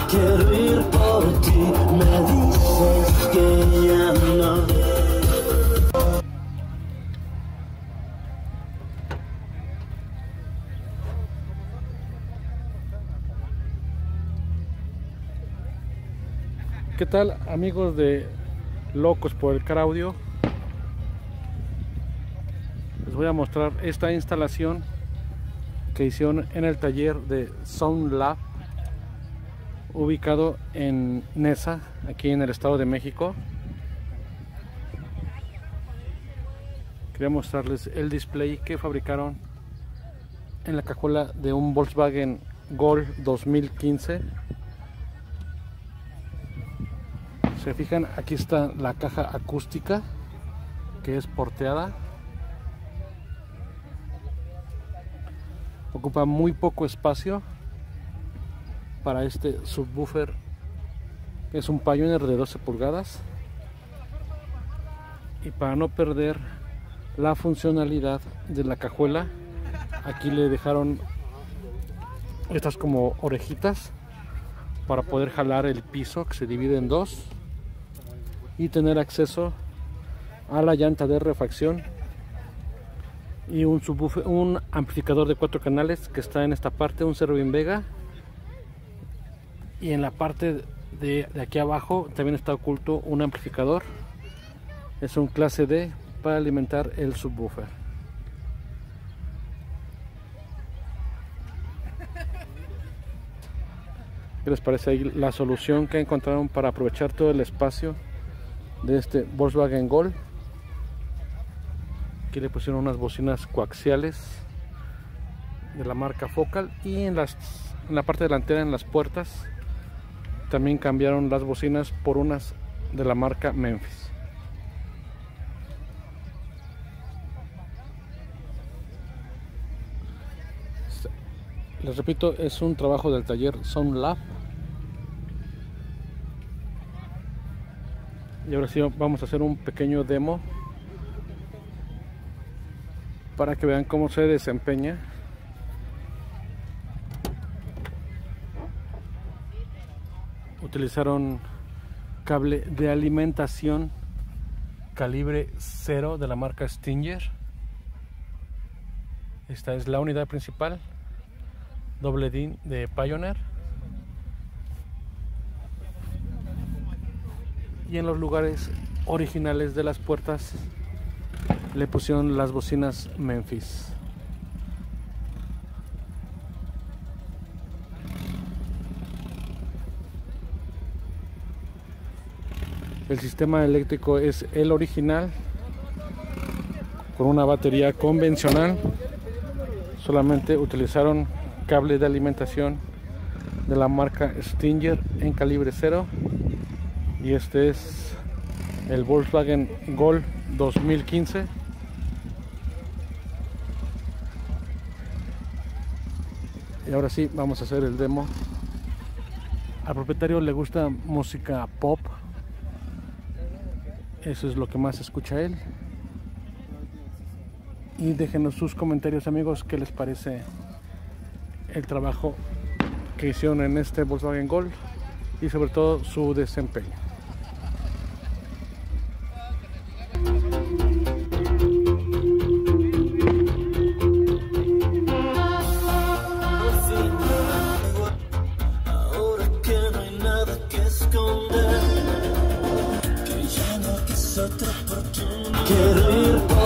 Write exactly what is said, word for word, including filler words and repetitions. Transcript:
quiero ir por ti, me dices que ya no. ¿Qué tal, amigos de Locos por el Car Audio? Les voy a mostrar esta instalación que hicieron en el taller de Sound Lab, ubicado en Nesa, aquí en el Estado de México. Quería mostrarles el display que fabricaron en la cajuela de un Volkswagen Gol dos mil quince. Se fijan, aquí está la caja acústica, que es porteada. Ocupa muy poco espacio para este subwoofer. Es un Pioneer de doce pulgadas. Y para no perder la funcionalidad de la cajuela, aquí le dejaron estas como orejitas para poder jalar el piso, que se divide en dos, y tener acceso a la llanta de refacción y un subwoofer, un amplificador de cuatro canales que está en esta parte, un Cerwin Vega, y en la parte de, de aquí abajo también está oculto un amplificador. Es un clase D para alimentar el subwoofer. ¿Qué les parece ahí la solución que encontraron para aprovechar todo el espacio de este Volkswagen Gol? Aquí le pusieron unas bocinas coaxiales de la marca Focal, y en, las, en la parte delantera, en las puertas, también cambiaron las bocinas por unas de la marca Memphis. Les repito, es un trabajo del taller Sound Lab. Y ahora sí vamos a hacer un pequeño demo para que vean cómo se desempeña. Utilizaron cable de alimentación calibre cero de la marca Stinger. Esta es la unidad principal, doble D I N de Pioneer. Y en los lugares originales de las puertas le pusieron las bocinas Memphis. El sistema eléctrico es el original, con una batería convencional. Solamente utilizaron cable de alimentación de la marca Stinger en calibre cero. Y este es el Volkswagen Gol dos mil quince. Y ahora sí, vamos a hacer el demo. Al propietario le gusta música pop. Eso es lo que más escucha él. Y déjenos sus comentarios, amigos, qué les parece el trabajo que hicieron en este Volkswagen Gol, y sobre todo su desempeño. Quiero ir